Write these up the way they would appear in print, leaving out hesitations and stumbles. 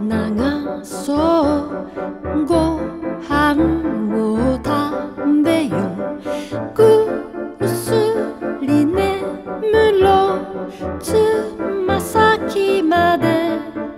流そうご飯を食べよぐっすり眠ろうつま先まで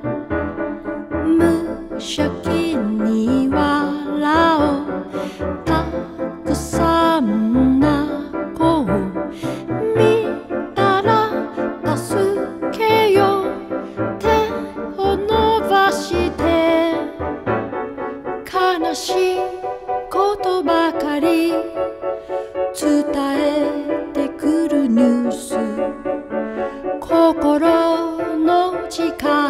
無邪気に笑おうたくさんな子を見たら助けよう手を伸ばして悲しいことばかり伝えてくるニュース心の力